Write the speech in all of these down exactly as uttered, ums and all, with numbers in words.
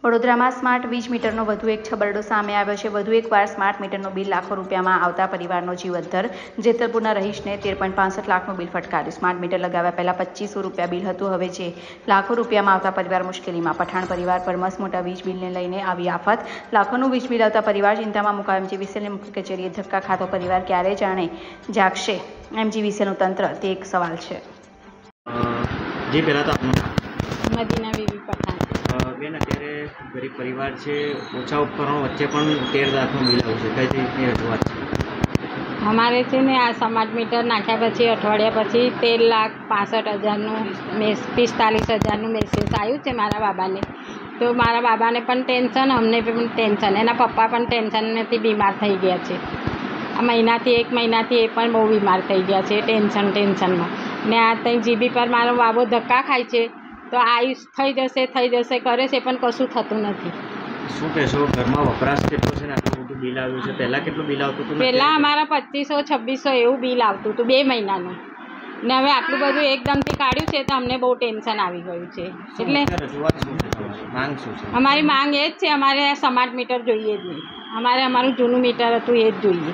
વડોદરામાં સ્માર્ટ વીજ મીટરનો વધુ એક છબરડો સામે આવ્યો છે। વધુ એકવાર સ્માર્ટ મીટરનું બિલ લાખો રૂપિયામાં આવતા પરિવારનો જીવ અદ્ધર। જેતરપુરના રહીશને તેર પોઈન્ટ પાંસઠ લાખનું બિલ ફટકાર્યું। સ્માર્ટ મીટર લગાવ્યા પહેલા પચીસો રૂપિયા બિલ હતું, હવે જે લાખો રૂપિયામાં આવતા પરિવાર મુશ્કેલીમાં। પઠાણ પરિવાર પર મસ્ત મોટા વીજ બિલને લઈને આવી આફત। લાખોનું વીજ બિલ આવતા પરિવાર ચિંતામાં મુકાયો। એમજીવીસીએલની મુખ્ય કચેરીએ ધક્કા ખાતો પરિવાર ક્યારે જાણે જાગશે? એમજીવીસીએલનું તંત્ર તે એક સવાલ છે। જી પહેલાં તો મદીના બીબી પઠાણ બેન, અત્યારે ગરીબ પરિવાર છે, ઓછા ઉપકરણો વચ્ચે પણ તેર લાખનું બિલ આવશે, કઈ રીતની રજૂઆત છે? અમારે છે ને આ સ્માર્ટ મીટર નાખ્યા પછી અઠવાડિયા પછી તેર લાખ પાસઠ હજારનું મેસ પિસ્તાલીસ હજારનું મેસેજ આવ્યું છે મારા બાબાને। તો મારા બાબાને પણ ટેન્શન, અમને પણ ટેન્શન, એના પપ્પા પણ ટેન્શનથી બીમાર થઈ ગયા છે। આ મહિનાથી એક મહિનાથી એ પણ બહુ બીમાર થઈ ગયા છે ટેન્શન ટેન્શનમાં। ને આ ત્યાં જીબી પર મારો બાબો ધક્કા ખાય છે, તો આયુષ થઈ જશે થઈ જશે કરે છે પણ કશું થતું નથી। શું કહેશો, ઘરમાં વપરાશ કેટલો છે ને આટલું બધું બિલ આવ્યું છે? પહેલાં કેટલું બિલ આવતું હતું? પહેલાં અમારા પચીસો છવ્વીસો એવું બિલ આવતું હતું બે મહિનાનું, ને હવે આટલું બધું એકદમથી કાઢ્યું છે તો અમને બહુ ટેન્શન આવી ગયું છે। એટલે રજૂઆત શું છે, માંગ શું છે? અમારી માંગ એ જ છે, અમારે સ્માર્ટ મીટર જોઈએ જ નહીં, અમારે અમારું જૂનું મીટર હતું એ જ જોઈએ।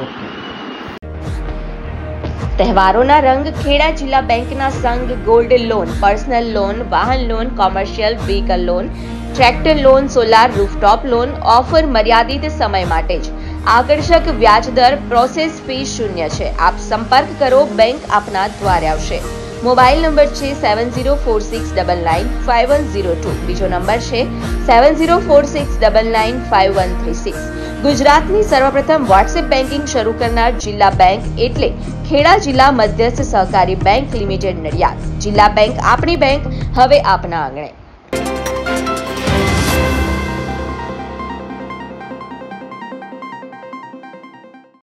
તહેવારોના રંગ ખેડા જિલ્લા બેંકના સંઘ ગોલ્ડ લોન, પર્સનલ લોન, વાહન loan, commercial vehicle loan, tractor loan, solar rooftop loan offer મર્યાદિત સમય માટે જ। આકર્ષક વ્યાજ દર, પ્રોસેસ ફી શૂન્ય છે। આપ સંપર્ક કરો, બેંક આપના દ્વારે આવશે। મોબાઈલ નંબર છે seven zero four six double nine five one zero two, બીજો નંબર છે seven zero four six double nine five one three six. ગુજરાતની સર્વપ્રથમ વોટ્સએપ બેન્કિંગ શરૂ કરનાર જિલ્લા બેંક એટલે ખેડા જિલ્લા મધ્યસ્થ સહકારી બેંક લિમિટેડ નડિયાદ। જિલ્લા બેંક આપણી બેંક, હવે આપના આંગણે।